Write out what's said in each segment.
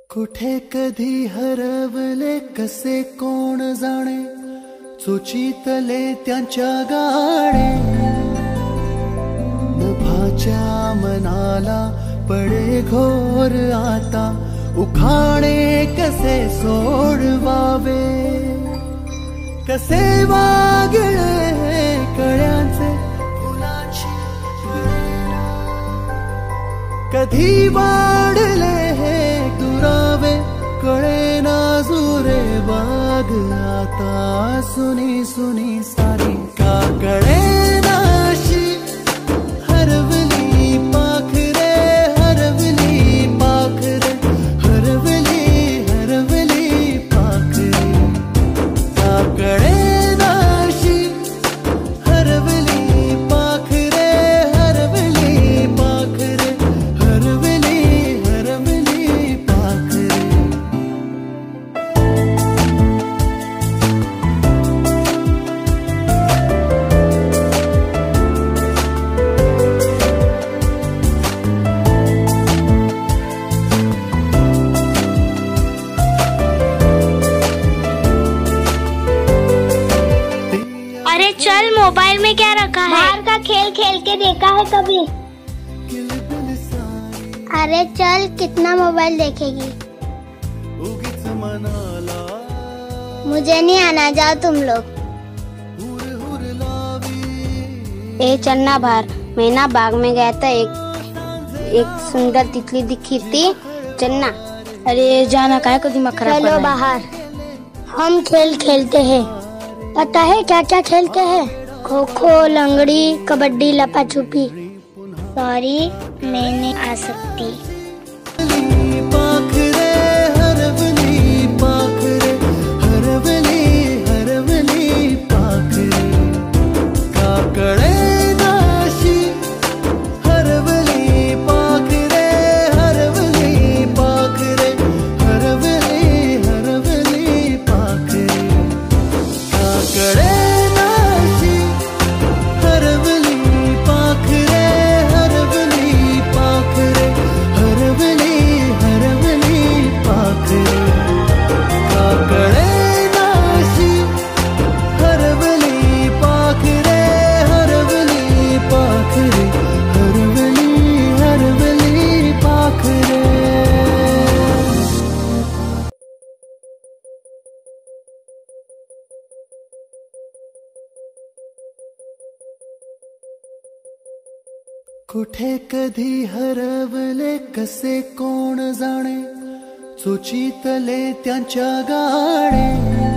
कुठे कधी हरवले कसे कोण जाणे, चोचीतले त्यांच्या गाणे. नभाच्या मनाला पडे घोर आता, उखाणे कसे सोडवावे. कसे वागळे कळ्यांचे फुलाची कळेना, कधी वाढले हे दुरावे कळेना जुरे बाग. आता सुनी सुनी सारी का कळेनाशी, हरवली पाखरे हरवली पाखरे हरवली हरवली पाखरे. का कळेनाशी, हरवली पाखरे हरवली पाखरे हरवली हरवली पाखरे. अरे चल, मोबाइल में क्या रखा है? बाहर का खेल खेल के देखा है कभी? अरे चल, कितना मोबाइल देखेगी? मुझे नहीं आना, जाओ तुम लोग. ए चलना बाहर. मैं ना बाग में गया था, एक सुंदर तितली दिखी थी. चलना. अरे जाना, काय को दिमाग खराब कर रहा चलो है? बाहर, हम खेल खेलते हैं. पता है क्या क्या खेलते हैं? खो खो, लंगड़ी, कबड्डी, लपा छुपी. सॉरी, मैं नहीं आ सकती. पाखरे हरवली पाखरे हरवली हरवली पाखरे. का कळेनाशी, हरवली पाखरे हरवली पाखरे हरवली हरवली पाखरे. का कळेनाशी, हरवली पाखरे हरवली पाखरे हरवली हरवली पाखरे. का कळेनाशी, हरवली पाखरे हरवली पाखरे हरवली हरवली पाखरे. कुठे कधी हरवले कसे कोण जाणे, चोचीतले त्यांच्या गाणे.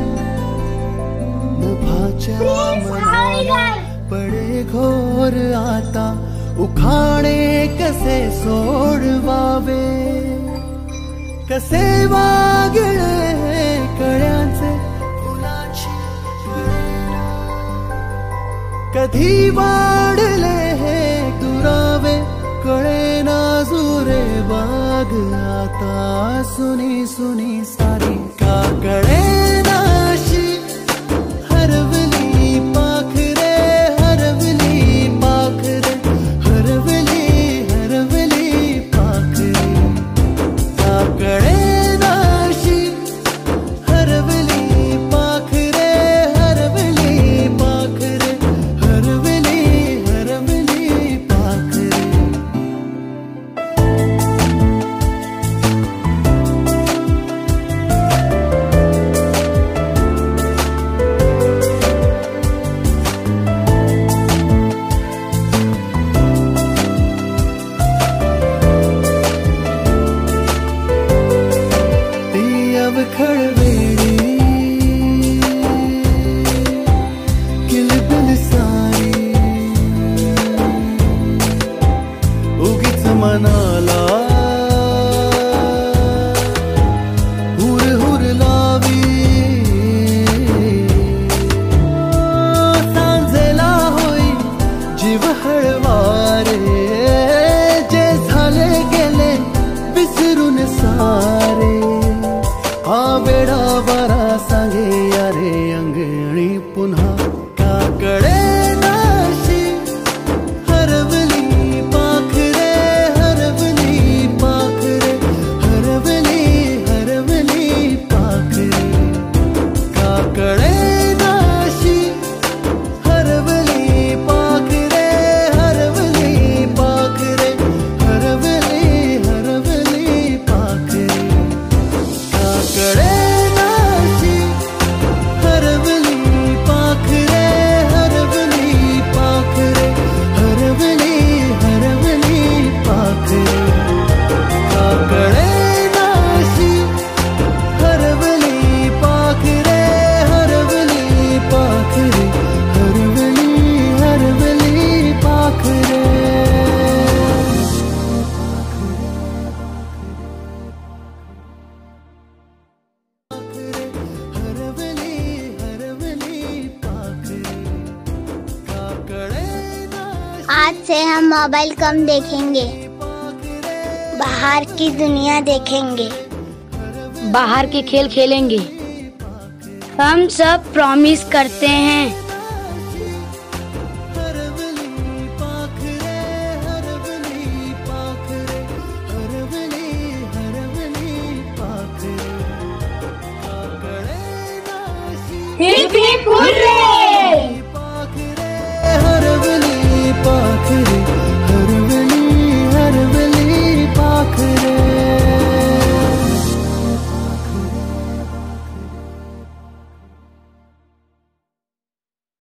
नभाच्या मनाला पडे घोर आता, उखाणे कसे सोडवावे. कसे वागळे कळ्यांचे फुलाची कळेना, कधी वाढले हे दुरावे कळेना जुरे बाग. आता सुनी सुनी सारी का कळेनाशी, हरवली पाखरे हरवली पाखरे हरवली हरवली पाखरे. का कळेनाशी, हरवली पाखरे हरवली पाखरे हरवली हरवली पाखरे. ती अवखळ वेडी किलबिल सारी, उगीच मनाला हुर हुर लावी. सांजेला होई जीव हळवारे, जे झाले गेले विसरून सारे. हा वेडा बरा सांगे यारे अंगणी पुन्हा. का कळेनाशी, हरवली पाखरे हरवली पाखरे हरवली आज से हम मोबाइल कम देखेंगे, बाहर की दुनिया देखेंगे, बाहर के खेल खेलेंगे। हम सब प्रॉमिस करते हैं। Hip hip hurray.